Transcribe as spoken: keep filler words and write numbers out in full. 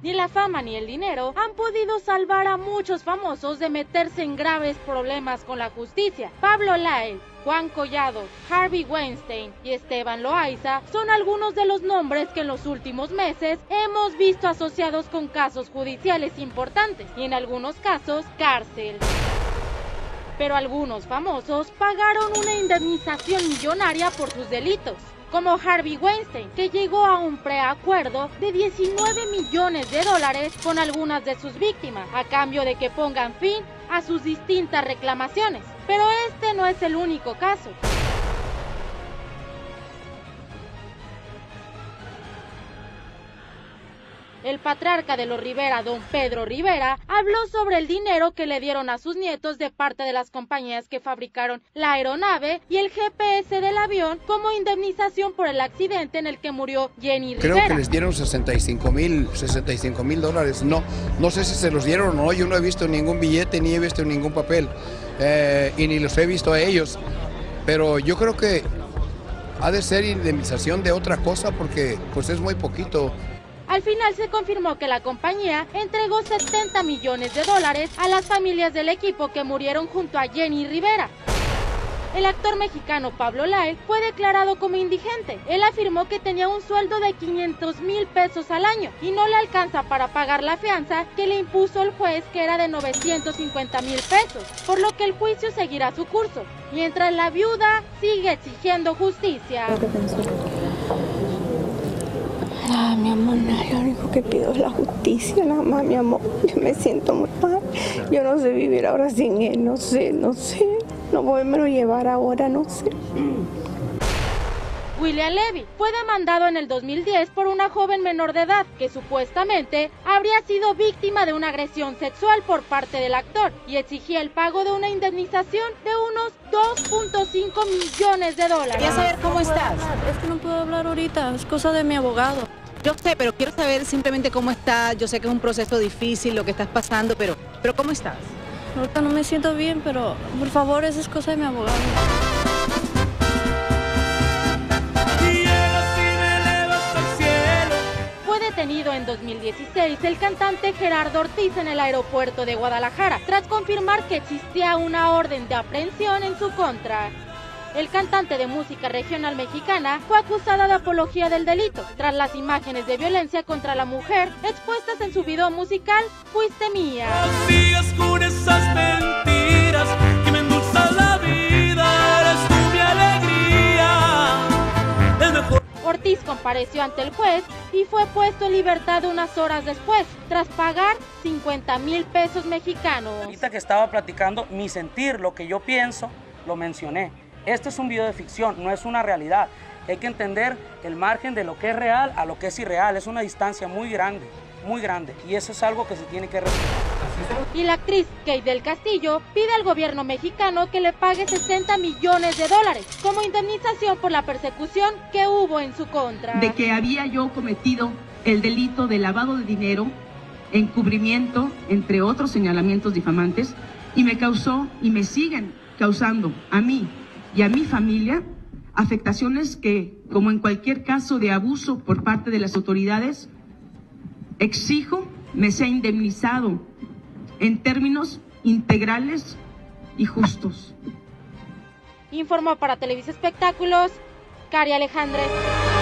Ni la fama ni el dinero han podido salvar a muchos famosos de meterse en graves problemas con la justicia. Pablo Lyle, Juan Collado, Harvey Weinstein y Esteban Loaiza son algunos de los nombres que en los últimos meses hemos visto asociados con casos judiciales importantes y en algunos casos cárcel. Pero algunos famosos pagaron una indemnización millonaria por sus delitos, como Harvey Weinstein, que llegó a un preacuerdo de diecinueve millones de dólares con algunas de sus víctimas, a cambio de que pongan fin a sus distintas reclamaciones. Pero este no es el único caso. El patriarca de los Rivera, don Pedro Rivera, habló sobre el dinero que le dieron a sus nietos de parte de las compañías que fabricaron la aeronave y el G P S del avión como indemnización por el accidente en el que murió Jenny Rivera. Creo que les dieron sesenta y cinco mil dólares. No, no sé si se los dieron o no. Yo no he visto ningún billete ni he visto ningún papel eh, y ni los he visto a ellos. Pero yo creo que ha de ser indemnización de otra cosa porque pues es muy poquito. Al final se confirmó que la compañía entregó setenta millones de dólares a las familias del equipo que murieron junto a Jenny Rivera. El actor mexicano Pablo Lyle fue declarado como indigente. Él afirmó que tenía un sueldo de quinientos mil pesos al año y no le alcanza para pagar la fianza que le impuso el juez, que era de novecientos cincuenta mil pesos, por lo que el juicio seguirá su curso, mientras la viuda sigue exigiendo justicia. Ah, mi amor, no, lo único que pido es la justicia, nada más, mi amor. Yo me siento muy mal. Yo no sé vivir ahora sin él, no sé, no sé. No podérmelo llevar ahora, no sé. William Levy fue demandado en el dos mil diez por una joven menor de edad que supuestamente habría sido víctima de una agresión sexual por parte del actor y exigía el pago de una indemnización de unos dos punto cinco millones de dólares. Quería saber cómo estás. Es que no puedo hablar ahorita, es cosa de mi abogado. Yo sé, pero quiero saber simplemente cómo estás. Yo sé que es un proceso difícil lo que estás pasando, pero, pero ¿cómo estás? Ahorita no me siento bien, pero por favor, esa es cosa de mi abogado. Fue detenido en dos mil dieciséis el cantante Gerardo Ortiz en el aeropuerto de Guadalajara, tras confirmar que existía una orden de aprehensión en su contra. El cantante de música regional mexicana fue acusado de apología del delito, tras las imágenes de violencia contra la mujer expuestas en su video musical Fuiste Mía. No sigas con esas mentiras que me endulzan la vida, eres tú mi alegría, el mejor. Ortiz compareció ante el juez y fue puesto en libertad unas horas después, tras pagar cincuenta mil pesos mexicanos. Ahorita que estaba platicando, mi sentir, lo que yo pienso, lo mencioné. Este es un video de ficción, no es una realidad. Hay que entender el margen de lo que es real a lo que es irreal. Es una distancia muy grande, muy grande. Y eso es algo que se tiene que respetar. Y la actriz Kate del Castillo pide al gobierno mexicano que le pague sesenta millones de dólares como indemnización por la persecución que hubo en su contra. De que había yo cometido el delito de lavado de dinero, encubrimiento, entre otros señalamientos difamantes, y me causó y me siguen causando a mí y a mi familia afectaciones que, como en cualquier caso de abuso por parte de las autoridades, exijo me sea indemnizado en términos integrales y justos. Informó para Televisa Espectáculos, Cari Alejandre.